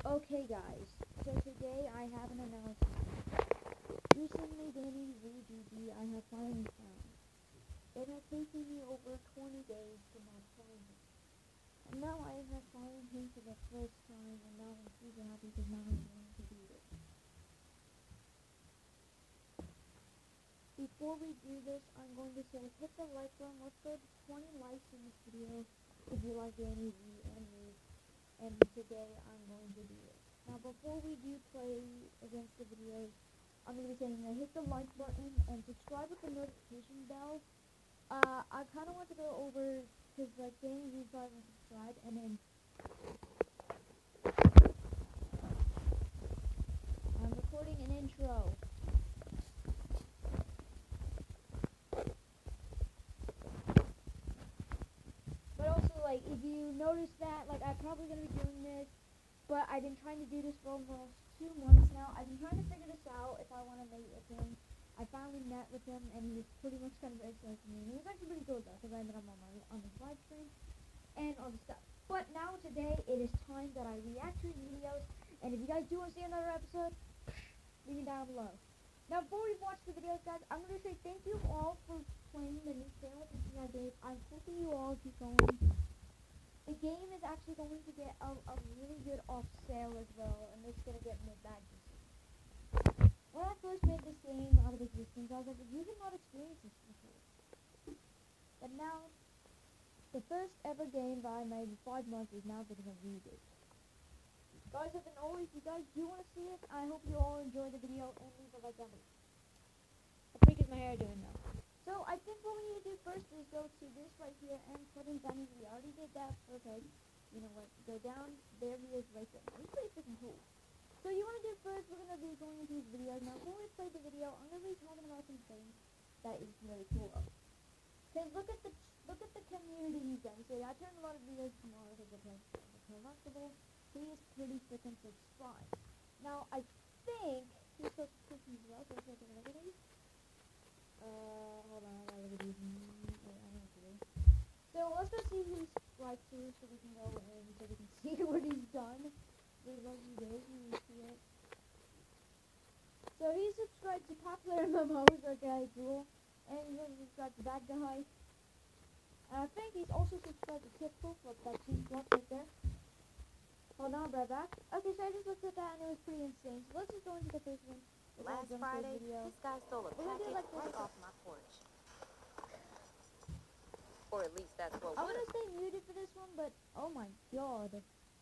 Okay guys, so today I have an announcement. Recently Danny VGG I have finally found. It has taken me over 20 days to not find him. And now I have found him for the first time and now I'm super happy because now I'm going to do this. Before we do this, I'm going to say hit the like button. Let's go to 20 likes in this video if you like Danny V and me. And today I'm going to do it. Now before we do play against the videos, I'm going to be saying hit the like button and subscribe with the notification bell. I kind of want to go over, because like Danny V and subscribe, and then I'm recording an intro. But also, like, if you notice that, like, I'm probably going to be doing this, but I've been trying to do this for almost 2 months now. I've been trying to figure this out if I want to mate with him. I finally met with him, and he was pretty much kind of excited to me. And he was actually pretty cool, though, because I met him on his live stream and all this stuff. But now, today, it is time that I react to his videos, and if you guys do want to see another episode, leave me down below. Now, before we watch the videos, guys, I'm going to say thank you all for playing the new channel that I gave. I'm hoping you all keep going. The game is actually going to get a really good off sale as well, and it's going to get more badges. When I first made this game out of existence, I was like, you cannot experience this before. But now, the first ever game that I made in 5 months is now getting a reboot. Guys, as always, if you guys do want to see it, I hope you all enjoy the video and leave a like down below. How freak is my hair doing now? So, I think what we need to do first is go to this right here and put in Danny. We already did that. Okay. You know what? Go down. There he is right there. He's pretty freaking cool. So, you want to do first, we're going to be going into his video. Now, before we play the video, I'm going to be talking about some things that is really cool. Because look at the community he's done. See, I turned a lot of videos tomorrow because of him. Remarkable. He is pretty freaking subscribed. Now, I think he's subscribed as well, so let's take a look at these. Hold on, I gotta look at these. Wait, I know what to do. So, let's go see who he's subscribed to, so we can go in, so we can see what he's done. What he did, you see it. So, he's subscribed to Popular MMOs, okay, cool. And he's also subscribed to Bad Guy. And I think he's also subscribed to Typical, for that 2 slots right there. Hold on, right back. Okay, so I just looked at that and it was pretty insane. So let's just go into the first one. Last Friday, this guy stole a package right off my porch. Or at least that's what I'm gonna stay muted for this one, but oh my god.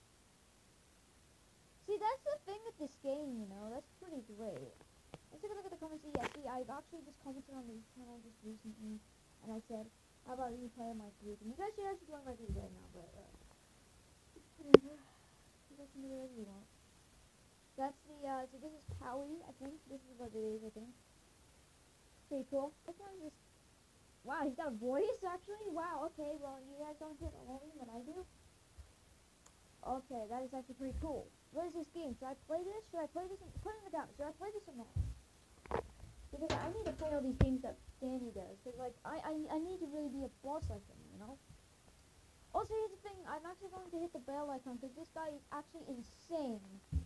See, that's the thing with this game, you know, that's pretty great. Let's take a look at the comments. Yeah, see, I've actually just commented on this channel just recently, and I said, how about you play my group? And you guys should actually join my group right now, but whatever. You guys can do whatever you want. That's the, so this is Cowie, I think. This is what it is, I think. Pretty cool. This one's just, wow, he's got a voice, actually? Wow, okay, well, you guys don't get the volume that I do. Okay, that is actually pretty cool. What is this game? Should I play this? Should I play this? Put it in the comments. Should I play this or not? Because I need to play all these games that Danny does. Because, like, I need to really be a boss like him, you know? Also, here's the thing. I'm actually going to hit the bell icon because this guy is actually insane.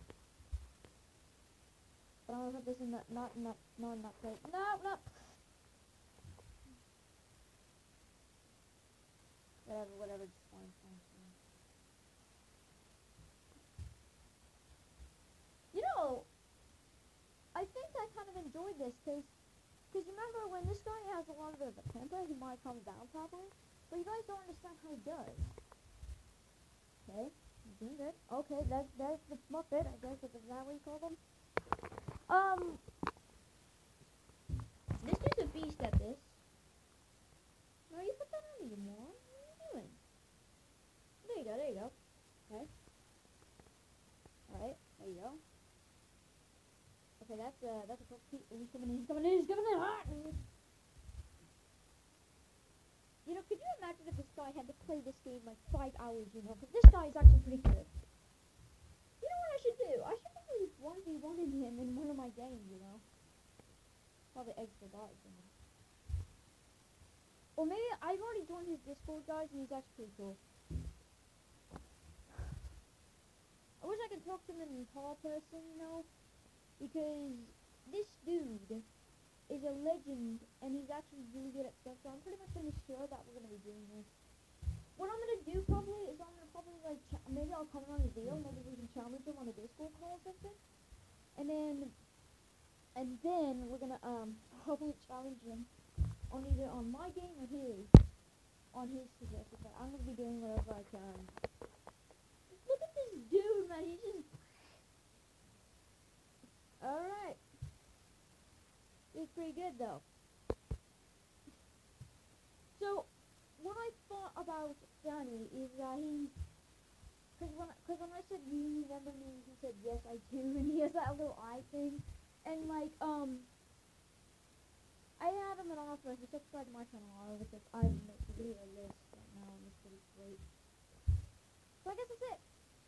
But I'm gonna put this in the, not play. No! Whatever, just fine. You know, I think I kind of enjoyed this, because remember, when this guy has a lot of a temper, he might calm down properly, but you guys don't understand how he does. Okay, he's doing good. Okay, that's the Muppet, I guess, is that what you call them? This dude's a beast at this. No, you put that on even more. What are you doing? There you go. Okay. Alright, there you go. Okay, that's a cool. He's coming in. You know, could you imagine if this guy had to play this game like 5 hours, you know? Because this guy is actually pretty good. You know what I should do? I should probably 1v1 him in one of my games, you know? Probably extra guys, you know? Or maybe I've already joined his Discord, guys, and he's actually pretty cool. I wish I could talk to him in tall person, because this dude is a legend, and he's actually really good at stuff, so I'm pretty much gonna sure that we're gonna be doing this. What I'm gonna do probably is I'm gonna probably like maybe I'll comment on his video, maybe we can challenge him on a Discord call or something, and then we're gonna hopefully challenge him on either on my game or on his suggestion. But I'm gonna be doing whatever I can. Look at this dude, man. He's just all right. He's pretty good though. So what I thought about Danny is that because when I said you remember me, he said yes I do, and he has that little eye thing, and like I had him an offer. He subscribed to my channel. I have a video list right now, and it's pretty great. So I guess that's it.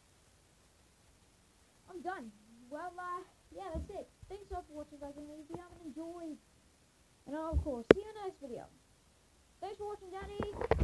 I'm done. Well, yeah, that's it. Thanks all for watching, guys, and if you haven't enjoyed, and of course, see you in the next video. Thanks for watching, Danny.